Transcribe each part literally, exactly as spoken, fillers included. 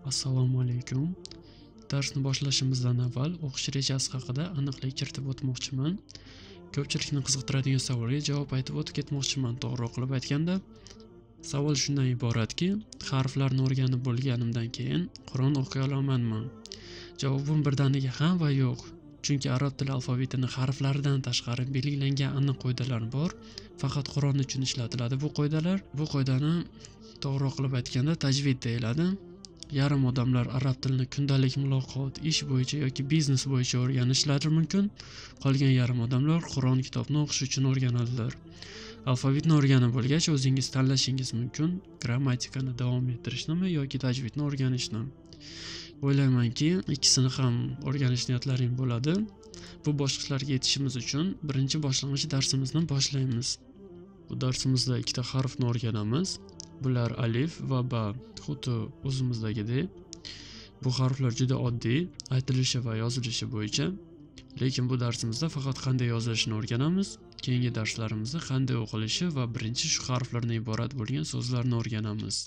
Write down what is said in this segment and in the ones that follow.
Assalomu alaykum. Darsni boshlashimizdan avval o'qish rejasi haqida aniqlik kiritib o'tmoqchiman. Ko'pchilikni qiziqtiradigan savolga javob aytib o'tib ketmoqchiman. To'g'ri qilib aytganda, savol shundan iboratki, harflarni o'rganib bo'lganimdan keyin Qur'on o'qiy olamanmi? Javobim birdaniga ha va yo'q. Chunki arab tili alfavitining harflaridan tashqari belgilangan aniq qoidalar bor. Faqat Qur'on uchun ishlatiladi bu qoidalar. Bu qoidani to'g'ri qilib aytganda tajvid deyiladi. Yarim odamlar arab tilini kundalik muloqot, ish bo'yicha yoki biznes bo'yicha o'rganishlari mumkin. Qolgan yarim odamlar Qur'on kitobini o'qish uchun o'rganadilar. Alfavitni o'rganib bo'lgach, o'zingiz tanlashingiz mumkin, grammatikani davom ettirishnimi yoki tajvidni o'rganishni. O'ylaymanki, ikkisini ham o'rganish niyatlaring bo'ladi. Bu bosqichlarga yetishimiz uchun birinchi boshlang'ich darsimizni boshlaymiz. Bu darsimizda ikkita harfni o'rganamiz. Bular alif va ba, xuddi o'zimizdagidek. Bu harflar juda oddiy, aytilishi va yozilishi bo'yicha. Lekin bu darsimizda faqat qanday yozilishini o'rganamiz. Keyingi darslarimizda qanday o'qilishi va birinchi shu harflardan iborat bo'lgan so'zlarni o'rganamiz.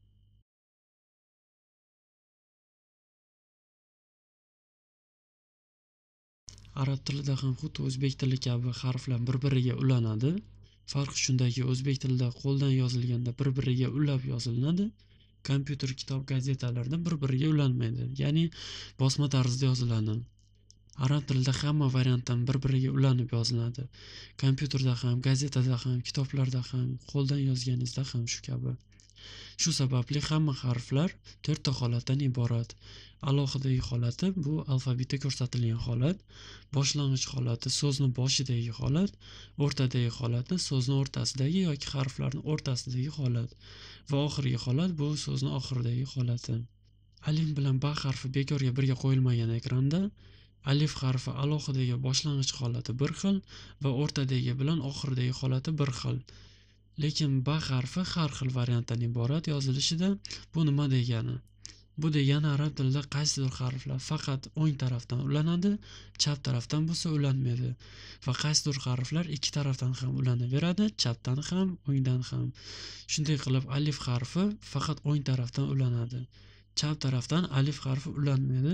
Arab tilida ham xuddi o'zbek tili kabi harflar bir-biriga ulanadi. Farqi shundaki, o'zbek tilida qo'ldan yozilganda bir-biriga ulab yozilinadi. Kompyuter, kitob, gazetalarda bir-biriga ulanmaydi. Ya'ni bosma tarzda yoziladi. Arab tilida hamma variantdan bir-biriga ulanib yoziladi. Kompyuterda ham, gazetada ham, kitoblarda ham, qo'ldan yozganingizda ham shu kabi. Shu sababli hamma harflar to'rtta holatdan iborat. Alohidagi holati bu alfavitda ko'rsatilgan holat, boshlang'ich holati so'zni boshidagi holat, o'rtadagi holati so'zni o'rtasidagi yoki harflarning o'rtasidagi holat va oxirgi holat bu so'zni oxiridagi holati. Alif bilan ba harfi bekorga birga qo'yilmagan ekranda. Alif harfi alohidagi boshlang'ich holati bir xil va o'rtadagi bilan oxiridagi holati bir xil. Lekin ba harfi har xil variantdan iborat yozilishida bu nima degani? Bu degani arab tilida qaysidir harflar faqat o'ng tarafdan ulanadi, chap tarafdan bo'lsa ulanmaydi va qaysidir harflar ikki tarafdan ham ulanaveradi, chapdan ham, o'ngdan ham. Shunday qilib alif harfi faqat o'ng tarafdan ulanadi. Chap tarafdan alif harfi ulanmaydi.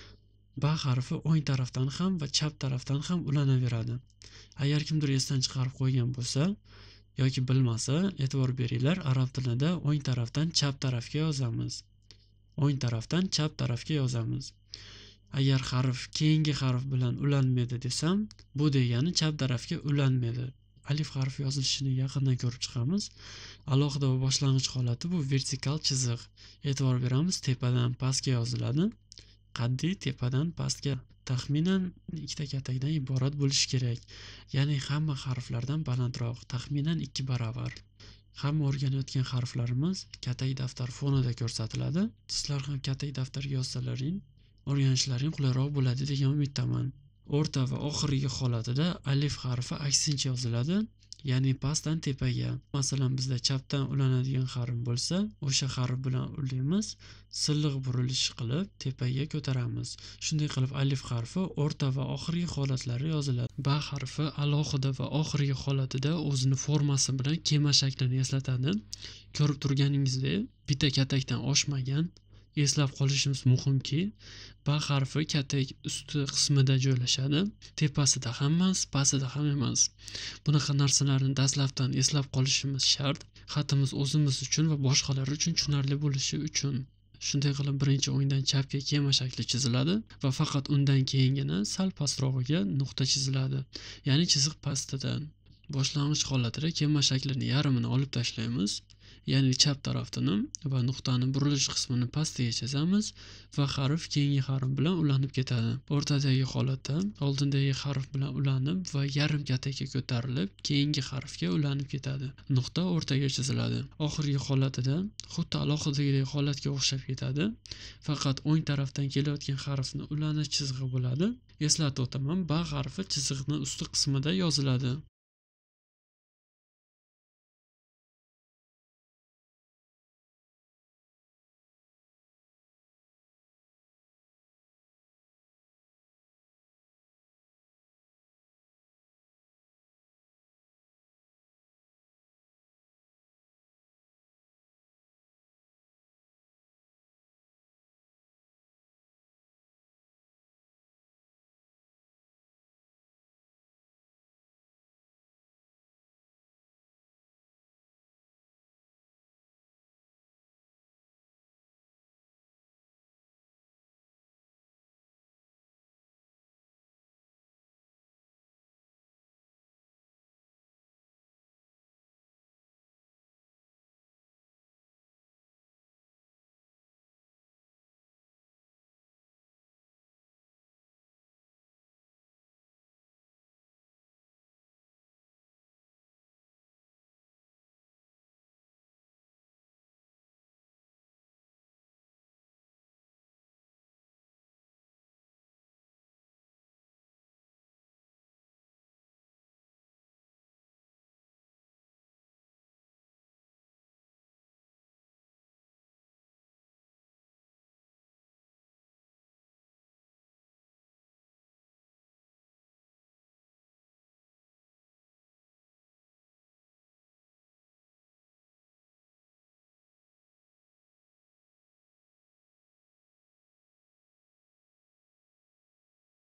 Ba harfi o'ng tarafdan ham va chap tarafdan ham ulanaveradi. Agar kimdir esdan chiqarib qo'ygan bo'lsa yoki bilmasa, e'tibor beringlar, arab tilida o'ng tarafdan chap tarafga yozamiz. O'ng tarafdan chap tarafga yozamiz. Agar harf keyingi harf bilan ulanmaydi desam, bu degani chap tarafga ulanmaydi. Alif harfi yozilishini yaqindan ko'rib chiqamiz. Alohida va boshlang'ich holati bu vertikal chiziq. E'tibor beramiz, tepadan pastga yoziladi. Qaddiy tepadan pastga taxminan ikkita katakdan iborat bo'lishi kerak. Ya'ni hamma harflardan balandroq, taxminan ikki baravar. Hamma o'rganayotgan harflarimiz katak daftar fonida ko'rsatiladi. Sizlar ham katak daftarga yozsalaring, o'rganishlaring qulayroq bo'ladi degan umiddaman. O'rta va oxirgi holatida alif harfi aksincha yoziladi, ya'ni pastdan tepaga. Masalan, bizda chapdan ulanadigan harf bo'lsa, o'sha harf bilan ulaymiz, silliq burilish qilib tepaga ko'taramiz. Shunday qilib alif harfi o'rta va oxirgi holatlari yoziladi. Ba harfi alohida va oxirgi holatida o'zini formasi bilan kema shaklini eslatadi. Ko'rib turganingizdek, bitta katakdan oshmagan. Eslab qolishimiz muhimki, ba harfi katak usti qismida joylashadi. Tepasida ham emas, pastida ham emas. Bunaqa narsalarni dastlabdan eslab qolishimiz shart. Xatimiz o'zimiz uchun va boshqalar uchun tushunarli bo'lishi uchun. Shunday qilib birinchi o'ngdan chapga kema shakli chiziladi va faqat undan keyingina sal pastrog'iga nuqta chiziladi. Ya'ni chiziq pastidan. Boshlang'ich holatida kema shaklining yarmini olib tashlaymiz. Ya'ni chap tarafini va nuqtani burilish qismini pastiga chizamiz va harf keyingi harf bilan ulanib ketadi. O'rtadagi holatda oldindagi harf bilan ulanib va yarim katakka ko'tarilib, keyingi harfga ulanib ketadi. Nuqta o'rtaga chiziladi. Oxirgi holatida xuddi alohidagi holatga o'xshab ketadi. Faqat o'ng tarafdan kelayotgan harfni ulanish chizig'i bo'ladi. Eslatib o'taman, ba harfi chiziqning usti qismida yoziladi.